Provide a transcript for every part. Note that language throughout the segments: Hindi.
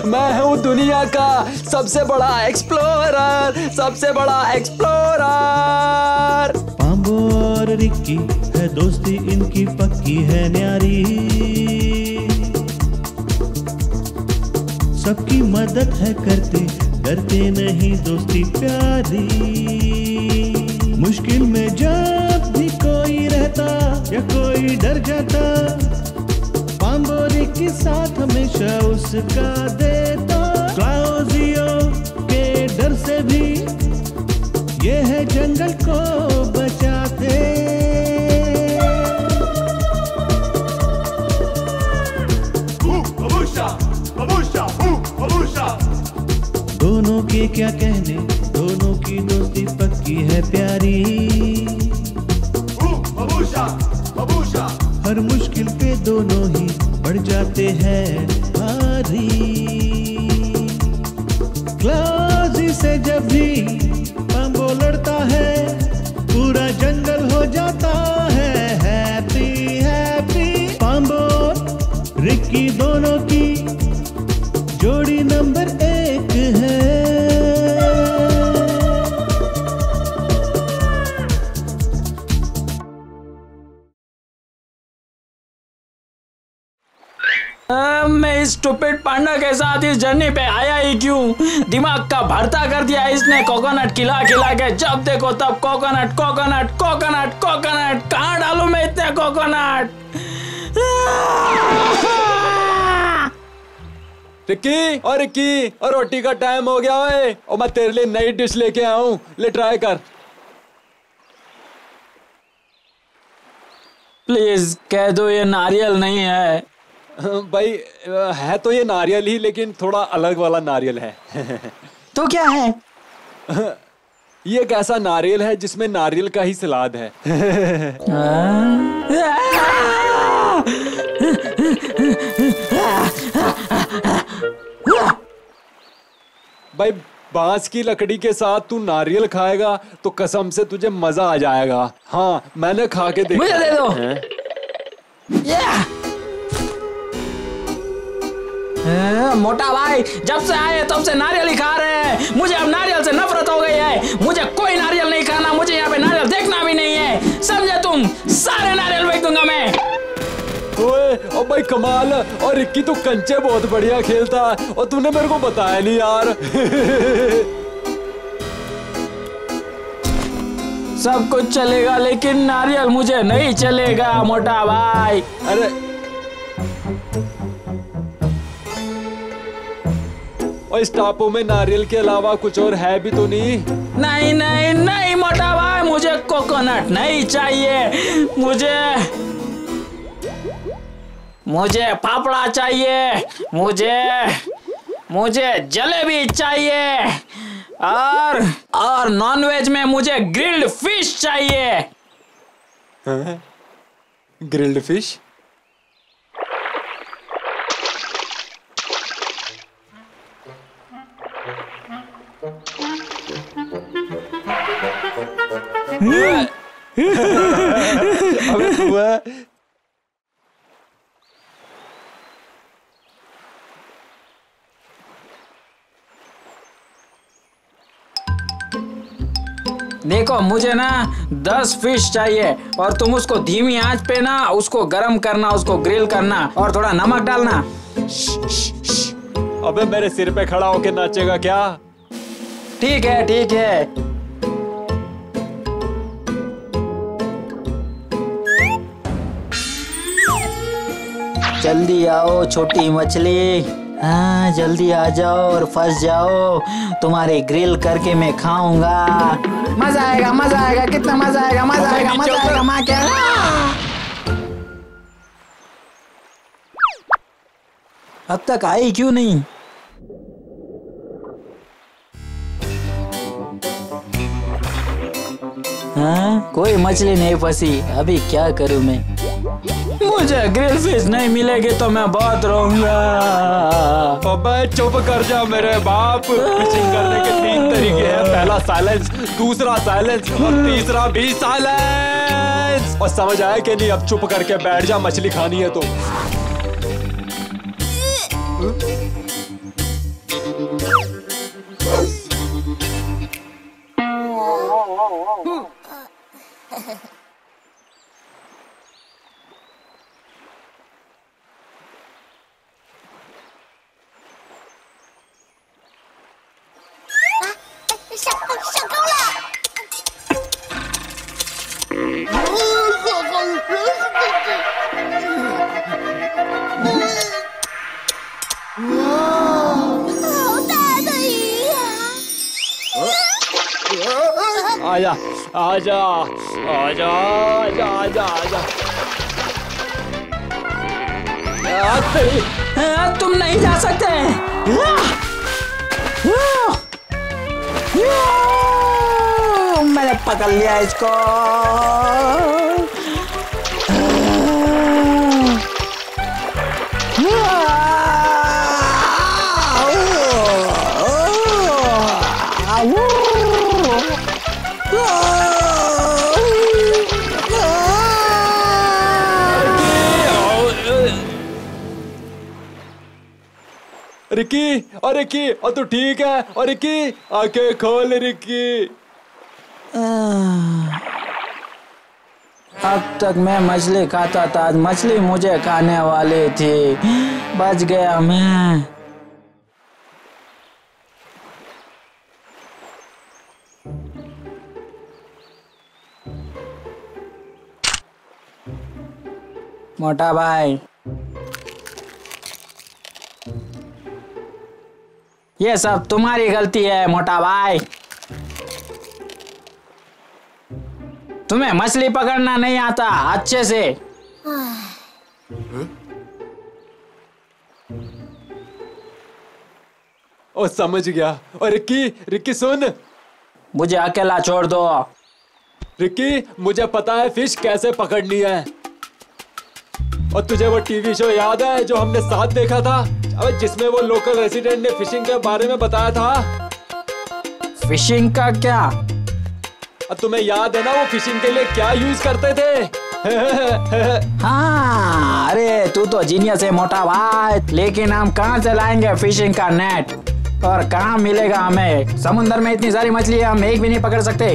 मैं हूँ दुनिया का सबसे बड़ा एक्सप्लोरर, सबसे बड़ा एक्सप्लोरर। पाम्बो और रिक्की है दोस्ती इनकी पक्की है न्यारी, सबकी मदद है करते, डरते नहीं दोस्ती प्यारी। मुश्किल में जब भी कोई रहता या कोई डर जाता, पाम्बो रिक्की साथ हमेशा उसका देता। क्लाउजियो के डर से भी ये है जंगल को बचाते। दोनों के क्या कहने, दोनों की दोस्ती पक्की है प्यारी। हर मुश्किल पे दोनों ही बढ़ जाते हैं भारी। क्लाउजी से जब भी पाम्बो लड़ता है, पूरा जंगल हो जाता है हैप्पी हैप्पी। पाम्बो रिक्की दोनों की जोड़ी नंबर 1 है। मैं इस स्टूपिड पांडा के साथ इस जर्नी पे आया ही क्यों? दिमाग का भरता कर दिया इसने कोकोनट खिला खिला के। जब देखो तब कोकोनट कोकोनट कोकोनट कोकोनट। कहाँ डालूं मैं इतने कोकोनट? रिक्की और रोटी का टाइम हो गया है और मैं तेरे लिए नई डिश लेके आया हूँ, ले ट्राई कर। प्लीज कह दो ये नारियल नहीं है। भाई है तो ये नारियल ही, लेकिन थोड़ा अलग वाला नारियल है। तो क्या है? ये एक ऐसा नारियल है जिसमें नारियल का ही सलाद है। भाई बांस की लकड़ी के साथ तू नारियल खाएगा तो कसम से तुझे मजा आ जाएगा। हाँ मैंने खा के देखा। मुझे दे दो। मोटा भाई जब से आए तब से नारियल ही खा रहे हैं। मुझे अब नारियल से नफरत हो गई है। मुझे कोई नारियल नहीं खाना, मुझे यहाँ पे नारियल देखना भी नहीं है। समझे तुम? सारे नारियल फेंक दूंगा मैं। ओए ओ भाई कमाल। और रिक्की तू कंचे बहुत बढ़िया खेलता है और तूने मेरे को बताया नहीं यार। सब कुछ चलेगा लेकिन नारियल मुझे नहीं चलेगा मोटा भाई। अरे और इस टापू में नारियल के अलावा कुछ और है भी तो नहीं? नहीं नहीं नहीं मोटा भाई, मुझे कोकोनट नहीं चाहिए। मुझे फाफड़ा चाहिए। मुझे जलेबी चाहिए। और नॉनवेज में मुझे ग्रिल्ड फिश चाहिए। Grilled fish? अबे हुआ। देखो मुझे ना 10 फिश चाहिए और तुम उसको धीमी आंच पे ना उसको गरम करना, उसको ग्रिल करना और थोड़ा नमक डालना। अबे मेरे सिर पे खड़ा होके नाचेगा क्या? ठीक है ठीक है। जल्दी आओ छोटी मछली। हाँ जल्दी आ जाओ और फंस जाओ। तुम्हारी ग्रिल करके मैं खाऊंगा। मजा आएगा मजा आएगा। कितना मजा आएगा मजा आएगा मजा आएगा। माँ क्या अब तक आई क्यों नहीं? हाँ कोई मछली नहीं फंसी। अभी क्या करूं मैं? मुझे ग्रिल फिश नहीं मिलेगी तो मैं बहुत रोऊंगा। अबे चुप कर जा मेरे बाप। फिशिंग करने के 3 तरीके हैं। पहला साइलेंस, दूसरा साइलेंस और तीसरा भी साइलेंस। और समझ आया कि नहीं? अब चुप करके बैठ जा, मछली खानी है तो। 上钩了！好大的鱼呀！ आजा आजा आजा आजा आजा आजा तुम नहीं जा सकते। मैंने पकड़ लिया इसको। रिकी और रिकी, और तू ठीक है? और रिकी आंखें खोल रिकी। अब तक मैं मछली खाता था, आज मछली मुझे खाने वाली थी। बच गया मैं। मोटा भाई, ये सब तुम्हारी गलती है मोटा भाई। तुम्हें मछली पकड़ना नहीं आता अच्छे से। ओ समझ गया। और रिकी रिकी सुन, मुझे अकेला छोड़ दो। रिकी मुझे पता है फिश कैसे पकड़नी है। और तुझे वो टीवी शो याद है जो हमने साथ देखा था, अब जिसमें वो लोकल रेसिडेंट ने फिशिंग के बारे में बताया था? फिशिंग का क्या? अब तुम्हें याद है ना वो फिशिंग के लिए क्या यूज करते थे? हाँ, अरे तू तो जीनियस है मोटा भाई। लेकिन हम कहाँ से लाएंगे फिशिंग का नेट? और कहाँ मिलेगा हमें? समुद्र में इतनी सारी मछली है, हम एक भी नहीं पकड़ सकते।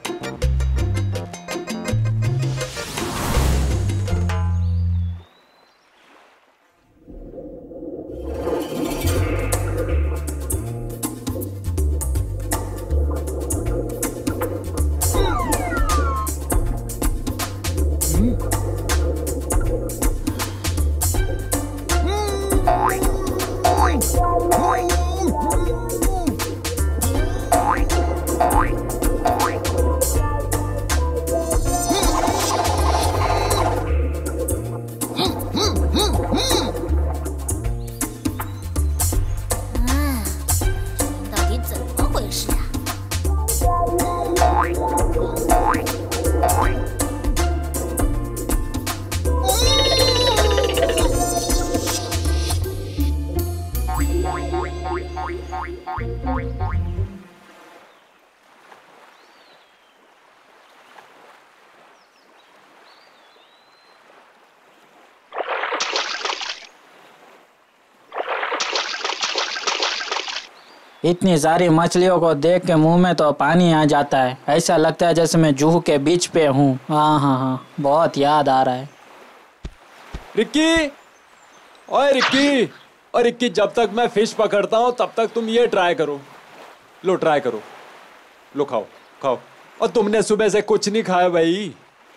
इतनी सारी मछलियों को देख के मुंह में तो पानी आ जाता है। ऐसा लगता है जैसे मैं जूहू के बीच पे हूँ। हाँ हाँ हाँ, बहुत याद आ रहा है। रिक्की, ओए रिक्की, और रिक्की जब तक मैं फिश पकड़ता हूँ तब तक तुम ये ट्राई करो। लो ट्राई करो, लो खाओ खाओ। और तुमने सुबह से कुछ नहीं खाया भाई।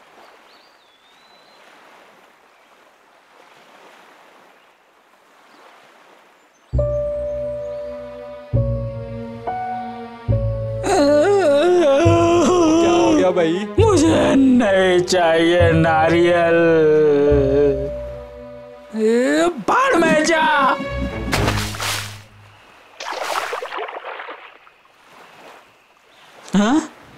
भाई मुझे नहीं चाहिए नारियल। बाढ़ में जा। हाँ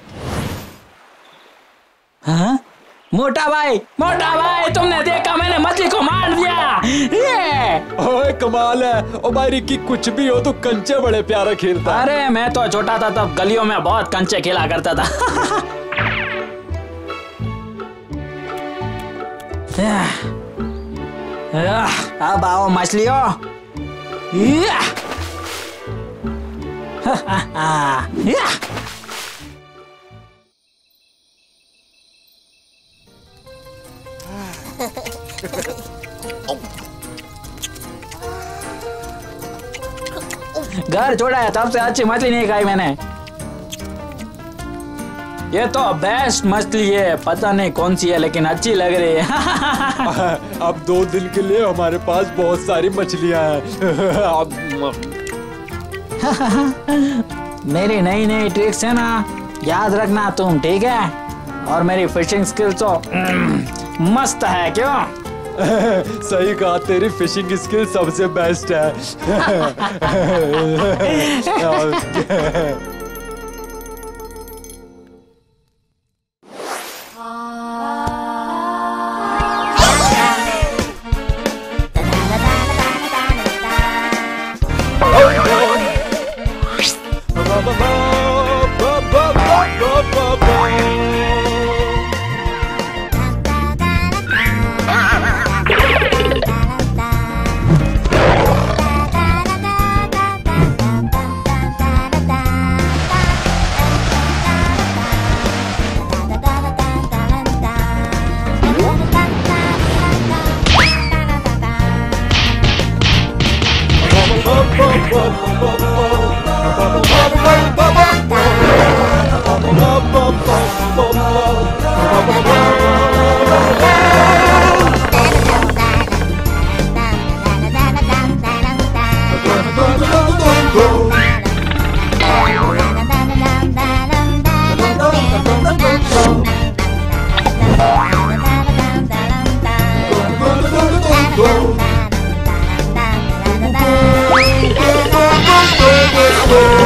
हाँ, मोटा भाई तुमने देखा मैंने मछली को मार दिया। ये ओए कमाल है। ओ भाई रिक्की कुछ भी हो तो कंचे बड़े प्यारा खेलता। अरे मैं तो छोटा था तब गलियों में बहुत कंचे खेला करता था। अब आओ मछलियों। घर छोड़ा है तब से अच्छी मछली नहीं खाई मैंने। ये तो बेस्ट मछली है, पता नहीं कौन सी है लेकिन अच्छी लग रही है। अब 2 दिन के लिए हमारे पास बहुत सारी मछलियां हैं। मेरी नई नई ट्रिक्स है ना, याद रखना तुम, ठीक है? और मेरी फिशिंग स्किल्स तो मस्त है, क्यों? सही कहा, तेरी फिशिंग स्किल सबसे बेस्ट है। Oh